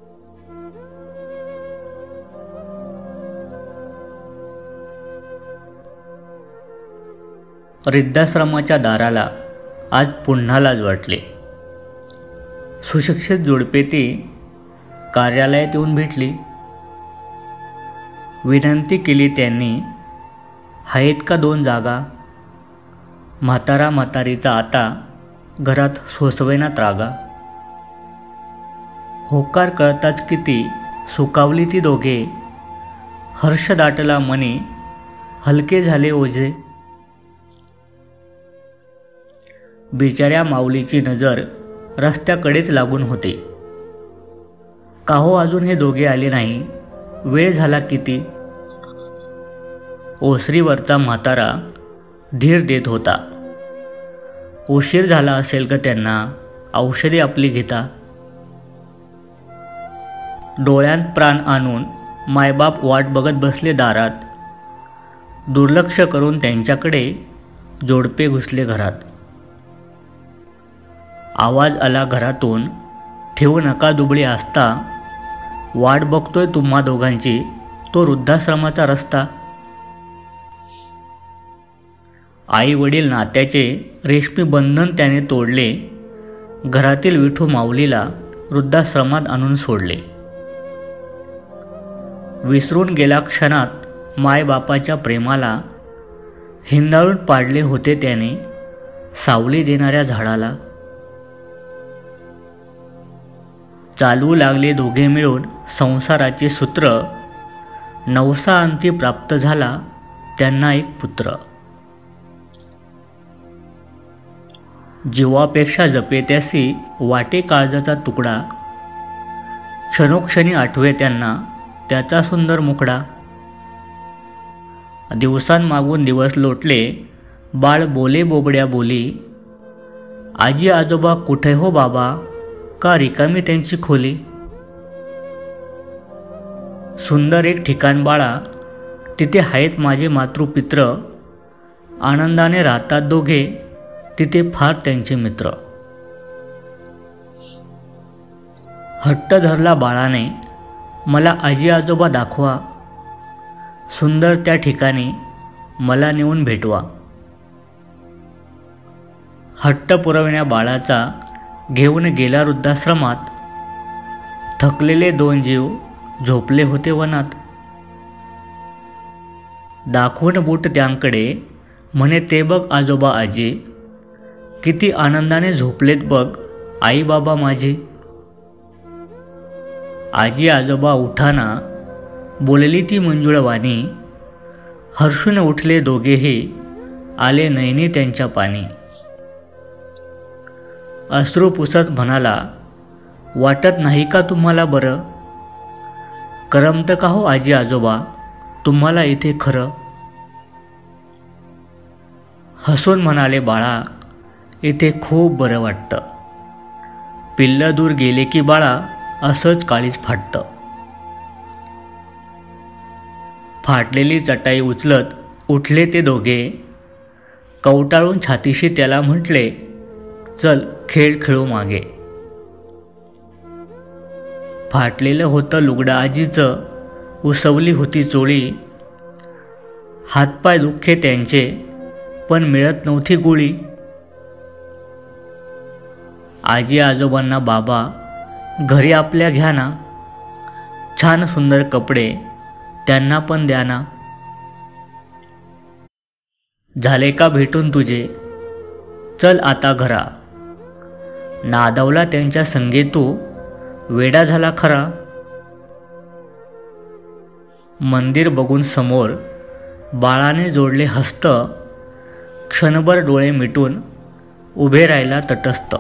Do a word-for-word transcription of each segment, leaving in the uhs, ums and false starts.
वृद्धाश्रमाच्या दाराला आज पुन्हा लाज वाटली. सुशिक्षित जोडपे ती कार्यालयात येऊन भेटली. विनंती केली त्यांनी, आहेत का दोन जागा? म्हातारा म्हातारीचा आता घरात सोसवेना त्रागा. होकार कळताच किती सुकावली ती दोघे, हर्ष दाटला मनी हलके झाले ओझे. बिचाऱ्या माऊलीची नजर रस्त्याकडेच लागून होती. काहो अजून हे दोघे आले नाही, वेळ झाला किती. ओसरीवरचा म्हातारा धीर देत होता. उशीर झाला असेल का त्यांना, औषधे आपली घेता. डोळ्यात प्राण आणून मायबाप वाट बघत बसले दारात. दुर्लक्ष करून त्यांच्याकडे जोडपे घुसले घरात. आवाज आला घरातून, ठेवू नका दुबळी आस्था, वाट बघतोय तुम्हा दोघांची तो वृद्धाश्रमाचा रस्ता. आई वडील नात्याचे रेशमी बंधन त्याने तोडले. घरातील विठू माऊलीला वृद्धाश्रमात आणून सोडले. विसरून गेल्या क्षणात मायबापाच्या प्रेमाला हिंदाळून पाडले होते त्याने सावली देणाऱ्या झाडाला. चालवू लागले दोघे मिळून संसाराचे सूत्र. नवसा अंती प्राप्त झाला त्यांना एक पुत्र. जीवापेक्षा जपे त्यासी वाटे काळजाचा तुकडा. क्षणोक्षणी आठवे त्यांना त्याचा सुंदर मुखडा. दिवसांमागून दिवस लोटले, बाळ बोले बोबड्या बोली. आजी आजोबा कुठे हो बाबा, का रिकामी त्यांची खोली. सुंदर एक ठिकाण बाळा, तिथे आहेत माझे मातृपित्र. आनंदाने राहतात दोघे, तिथे फार त्यांचे मित्र. हट्ट धरला बाळाने, मला आजी आजोबा दाखवा. सुंदर त्या ठिकाणी मला नेऊन भेटवा. हट्ट पुरवण्या बाळाचा घेऊन गेला वृद्धाश्रमात. थकलेले दोन जीव झोपले होते वनात. दाखवून बोट त्यांकडे म्हणे, ते बघ आजोबा आजी, किती आनंदाने झोपलेत बघ आई बाबा माझे. आजी आजोबा उठाना बोलली ती मंजुळवाणी. हर्षून उठले दोघेही, आले नयनी त्यांच्या पाणी. अश्रू पुसत म्हणाला, वाटत नाही का तुम्हाला बरं. करमत का हो आजी आजोबा तुम्हाला इथे खरं. हसून म्हणाले बाळा, इथे खूप बरं वाटतं. पिल्लं दूर गेले की बाळा असंच काळीज फाटतं. फाटलेली चटाई उचलत उठले ते दोघे. कवटाळून छातीशी त्याला म्हटले, चल खेळ खेळू मागे. फाटलेलं होतं लुगडं आजीचं, उसवली होती चोळी. हातपाय दुःखे त्यांचे, पण मिळत नव्हती गोळी. आजी आजोबांना बाबा घरी आपल्या घ्या ना. छान सुंदर कपडे त्यांना पण द्या ना. झाले का भेटून तुझे, चल आता घरा. नादावला त्यांच्या संगे तू, वेडा झाला खरा. मंदिर बघून समोर बाळाने जोडले हस्त. क्षणभर डोळे मिटून उभे राहिला तटस्थ.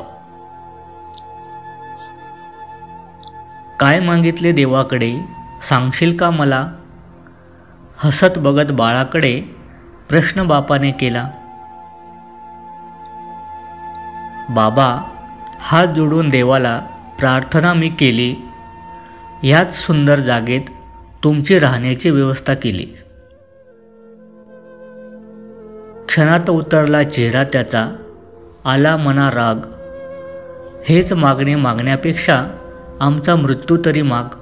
काय मागितले देवाकडे सांगशील का मला. हसत बघत बाळाकडे प्रश्न बापाने केला. बाबा हात जोडून देवाला प्रार्थना मी केली. ह्याच सुंदर जागेत तुमची राहण्याची व्यवस्था केली. क्षणात उतरला चेहरा त्याचा, आला मना राग. हेच मागणे मागण्यापेक्षा आमचा मृत्यू तरी माग.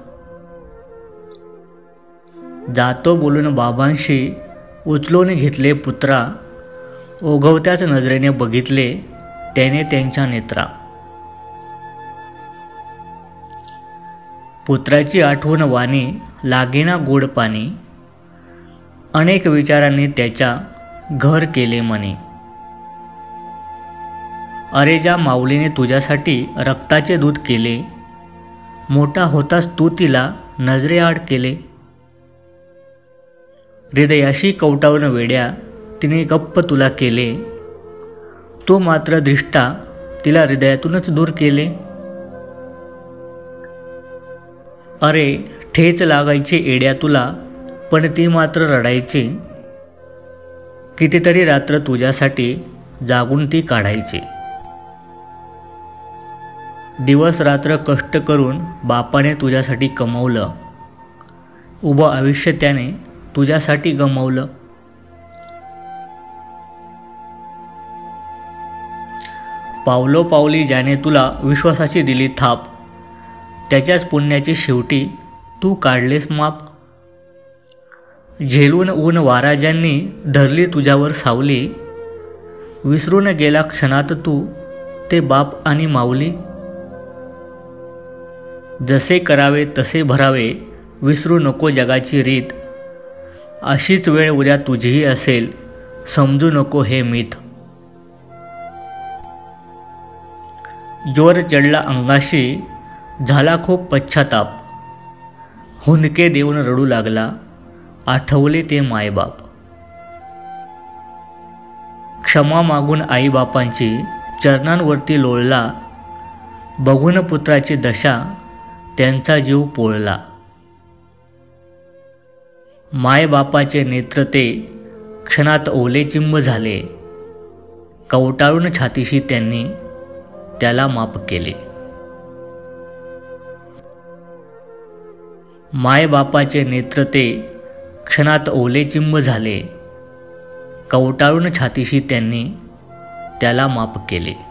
जातो बोलून बाबांशी उचलून घेतले पुत्रा, ओघवत्याच नजरेने बघितले त्याने त्यांच्या नेत्रा. पुत्राची आठवण वाणी लागेना गोड पाणी, अनेक विचारांनी त्याच्या घर केले मनी. अरे ज्या माऊलीने तुझ्यासाठी रक्ताचे दूध केले, मोठा होतास तू तिला नजरेआड केले. हृदयाशी कवटाळून वेड्या तिने गप्प तुला केले, तू मात्र दृष्टा तिला हृदयातूनच दूर केले. अरे ठेच लागायची एड्या तुला, पण ती मात्र रडायची. कितीतरी रात्र तुझ्यासाठी जागून ती काढायची. दिवस रात्र कष्ट करून बापाने तुझ्यासाठी कमवलं, उभं आयुष्य त्याने तुझ्यासाठी गमावलं. पावलोपावली ज्याने तुला विश्वासाची दिली थाप, त्याच्याच पुण्याची शेवटी तू काढलेस माप. झेलून ऊन वारा ज्यांनी धरली तुझ्यावर सावली, विसरून गेला क्षणात तू ते बाप आणि माऊली. जसे करावे तसे भरावे, विसरू नको जगाची रीत, अशीच वेळ उद्या तुझीही असेल, समजू नको हे मीत. जोर चढला अंगाशी झाला खूप पश्चाताप, हुंदके देऊन रडू लागला आठवले ते मायबाप. क्षमा मागून आईबापांची चरणांवरती लोळला, बघून पुत्राची दशा त्यांचा जीव पोळला. मायबापाचे नेत्र ते क्षणात ओले चिंब झाले, कवटाळून छातीशी त्यांनी त्याला माफ केले. मायबापाचे नेत्र ते क्षणात ओले चिंब झाले, कवटाळून छातीशी त्यांनी त्याला माफ केले.